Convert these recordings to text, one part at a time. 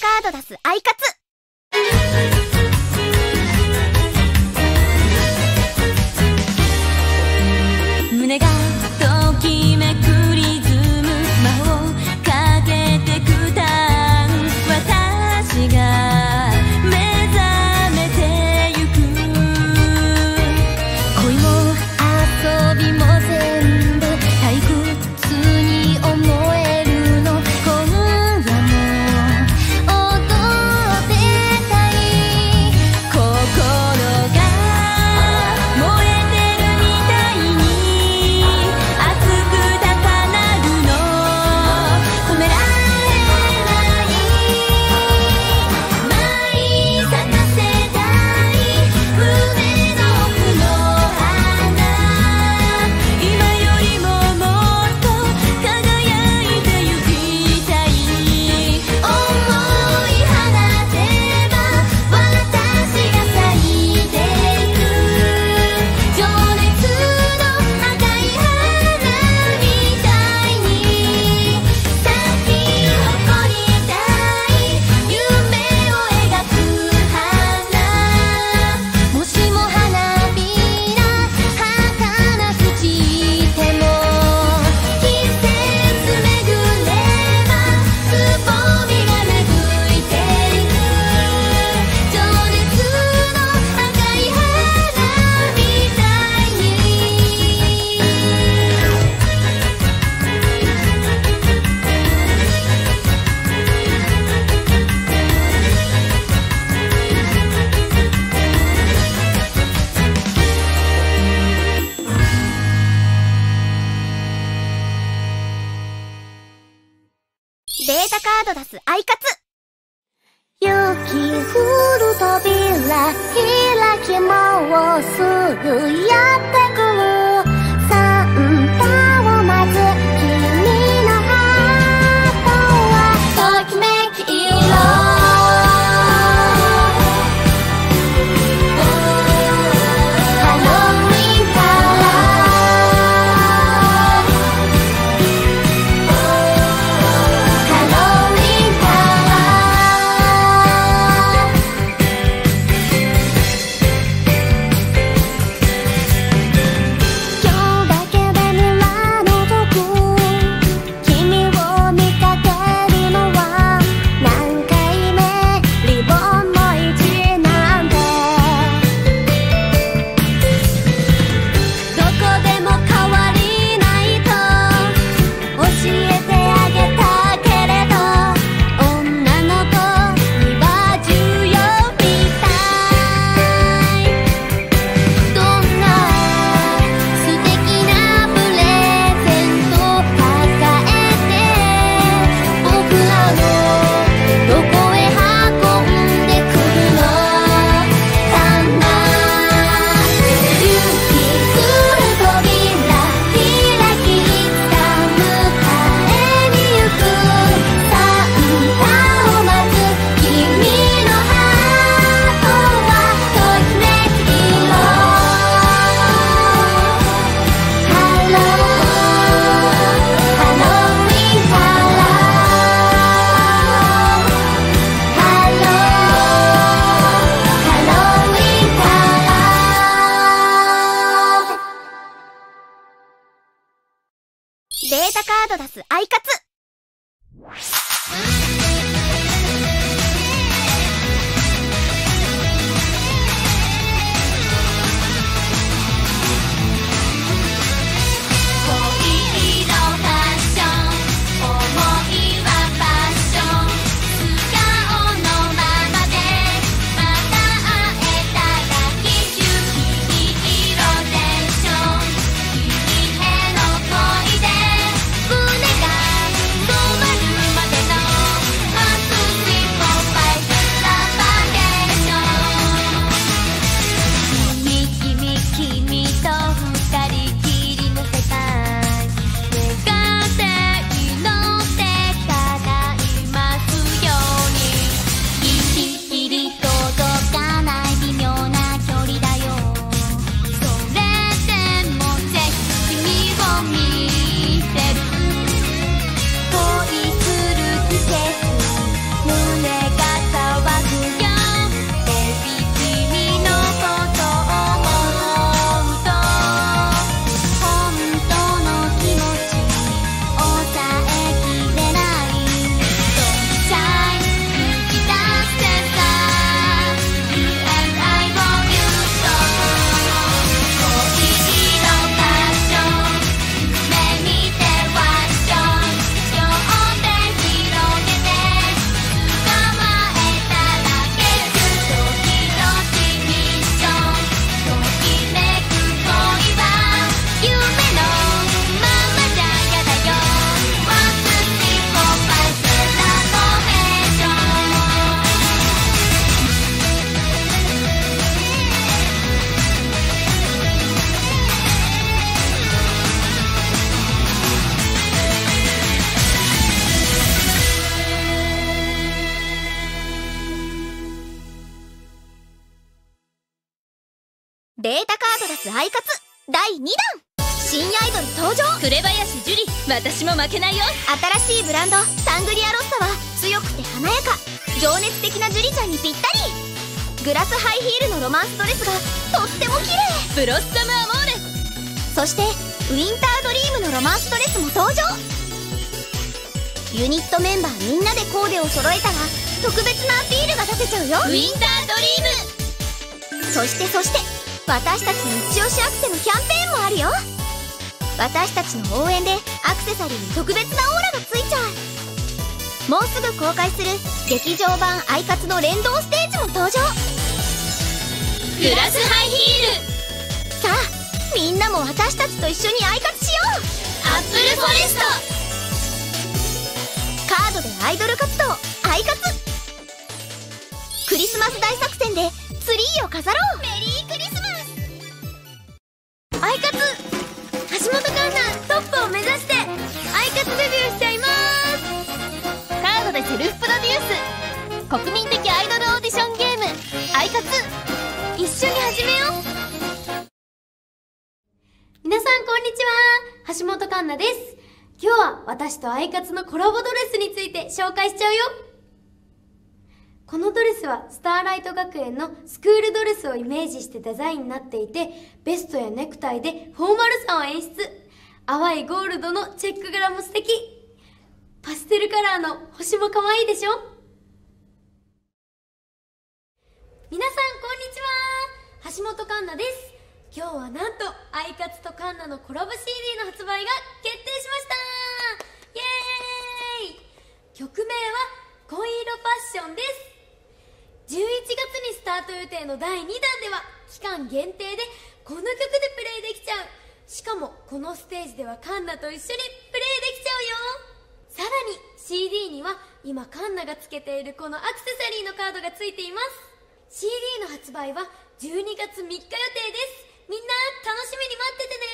カード出すアイカツ。 胸がときめくリズム、魔をかけてくターン、私が目覚めてゆく。恋も遊びも全部退屈に思えるの。今夜も踊ってたい。心が燃えてるみたいに熱く高鳴るの。止められない舞い咲かせたい胸の奥の花。今よりももっと輝いてゆきたい。思い放てば私が咲いていく。情熱の赤い花みたいに咲き誇りたい。夢を描く花。もしも花びら儚く散っても季節巡ればつぼみが芽吹いていく。情熱の赤い花みたいに。 データカード出すアイカツ。 雪降る扉開きもうすぐやってくる。サンタを待つ君のハートはときめき色。ハロウィンカラー、ハロウィンカラー。今日だけでミラのとこ君を見かけるのは何回目。リボンの位置なんてどこでも変わりないと教えてあげたけれど、女の子には14みたい。どんな素敵なプレゼント抱えて僕らのどこへ運んでくるのかな。雪降る扉開きいつか迎えに行く。サンタを待つ君のハートはときめき色。ハロー、ハロウィンカラー、ハロー、ハロウィンカラー。 データカード出すアイカツ。 恋のファッション、思いはパッション、素顔のままでまた会えたらき中君色テンション。君への恋で胸が止まるまでのデータカードダスアイカツ第2弾、新アイドル登場。 紅林樹里、私も負けないよ。 新しいブランドサングリアロッサは強くて華やか、情熱的な樹里ちゃんにぴったり。グラスハイヒールのロマンスドレスがとっても綺麗。 ブロッサムアモーレ。 そしてウィンタードリームのロマンスドレスも登場。ユニットメンバーみんなでコーデを揃えたら特別なアピールが出せちゃうよ。 ウィンタードリーム。 そして私たちの一押しアクセのキャンペーンもあるよ。私たちの応援でアクセサリーに特別なオーラがついちゃう。もうすぐ公開する劇場版アイカツの連動ステージも登場。 グラスハイヒール。 さあみんなも私たちと一緒にアイカツしよう。 アップルフォレスト。カードでアイドル活動アイカツ。クリスマス大作戦でツリーを飾ろう。メリークリスマス。アイカツ橋本環奈トップを目指してアイカツデビューしちゃいます。カードでセルフプロデュース国民的アイドルオーディションゲームアイカツ、一緒に始めよう。 皆さんこんにちは、橋本環奈です。今日は私とアイカツのコラボドレスについて紹介しちゃうよ。このドレスはスターライト学園のスクールドレスをイメージしてデザインになっていて、ベストやネクタイでフォーマルさを演出。淡いゴールドのチェック柄も素敵。パステルカラーの星も可愛いでしょ。皆さんこんにちは、橋本環奈です。今日はなんとアイカツと環奈のコラボ CD の発売が決定しました。イエーイ。曲名は恋色パッションです。11月にスタート予定の第2弾では期間限定でこの曲でプレイできちゃう。しかもこのステージでは環奈と一緒にプレイできちゃうよ。さらに CD には今環奈がつけているこのアクセサリーのカードがついています。 CD の発売は12月3日予定です。みんな楽しみに待っててね。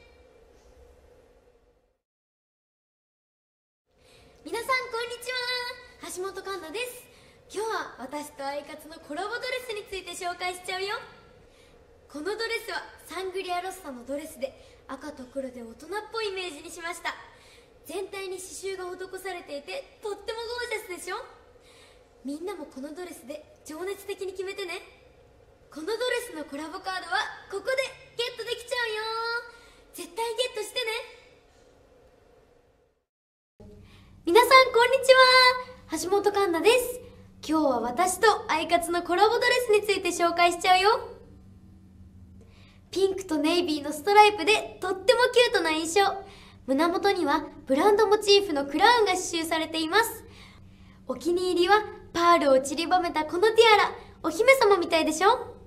皆さんこんにちは、橋本環奈です。今日は私とアイカツのコラボドレスについて紹介しちゃうよ。このドレスはサングリアロッサのドレスで赤と黒で大人っぽいイメージにしました。全体に刺繍が施されていてとってもゴージャスでしょ。みんなもこのドレスで情熱的に決めてね。このドレスのコラボカードはここでゲットできちゃうよ。絶対ゲットしてね。皆さんこんにちは、橋本環奈です。今日は私とアイカツのコラボドレスについて紹介しちゃうよ。ピンクとネイビーのストライプでとってもキュートな印象。胸元にはブランドモチーフのクラウンが刺繍されています。お気に入りはパールを散りばめたこのティアラ。お姫様みたいでしょ。